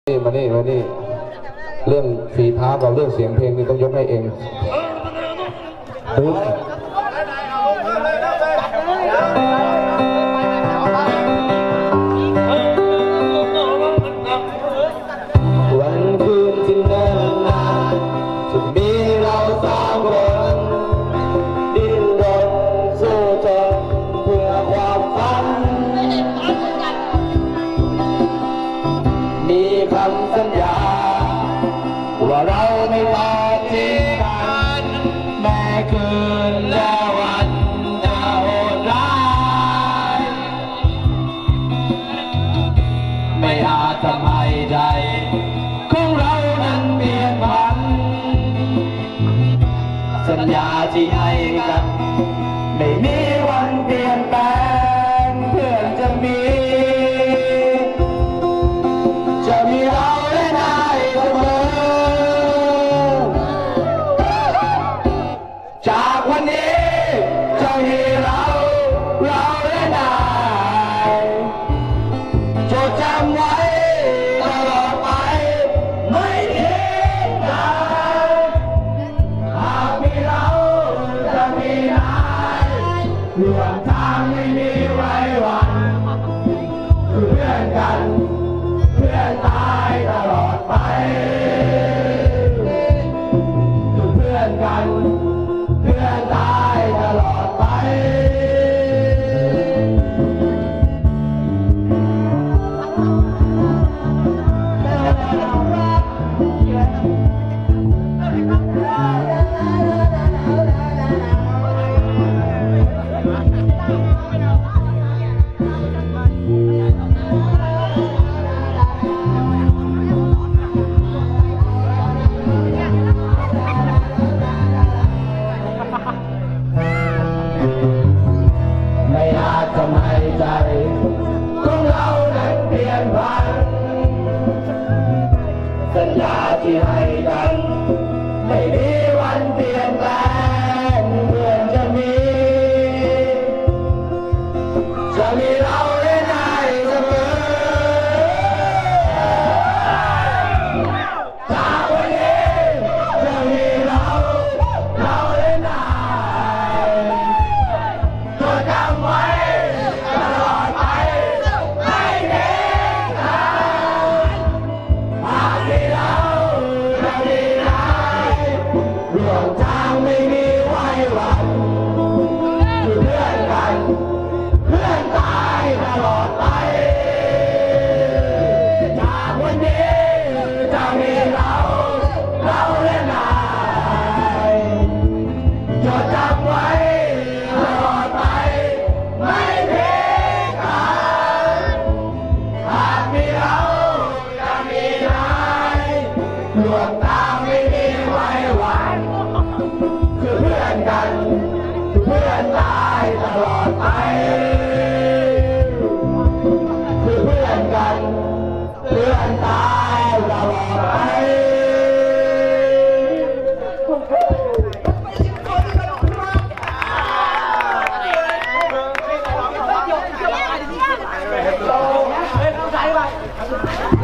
มานี่เรื่องฝีเท้ากับเรื่องเสียงเพลงนี่ต้องยกให้เองวันคืนที่เนิ่นนานจะมีเราสองคนดิ้นรนสู้จนเพื่อความฝันมีคำสัญญาว่าเราไม่ทอดทิ้งกันแม้คืนและวันจะโหดร้ายไม่อาจทำให้ใจของเรานั้นเปลี่ยนผันสัญญาที่ให้กันไม่มีวันเปลี่ยนแปลงเพื่อนจะมีเราและนายเสมอจากวันนี้จะมีเราและนายจดจำไว้ตลอดไปไม่ทิ้งกันหากมีเราจะมีนายร่วมทางไม่มีไว้วันคือเพื่อนกันเพื่อนตายตลอดไปคือเพื่อนกันเพื่อนตายตลอดไปทำให้ใจของเรานั้นเปลี่ยนผันสัญญาที่ให้กันไม่มีวันเปลี่ยนแปลงเพื่อนจะมีเราและนายเสมอจากวันนี้จะมีเราและนายจดจำไว้ไม่มีไว้วันคือเพื่อนกันเพื่อนตายตลอดไปจากวันนี้จะมีเราและนายจดจำไว้ตลอดไปไม่ทิ้งกันหากมีเราจะมีนายดวงตาไม่มีไว้วันคือเพื่อนกันเพื่อนตายตลอดไปคือเพื่อนกันเพื่อนตายตลอดไป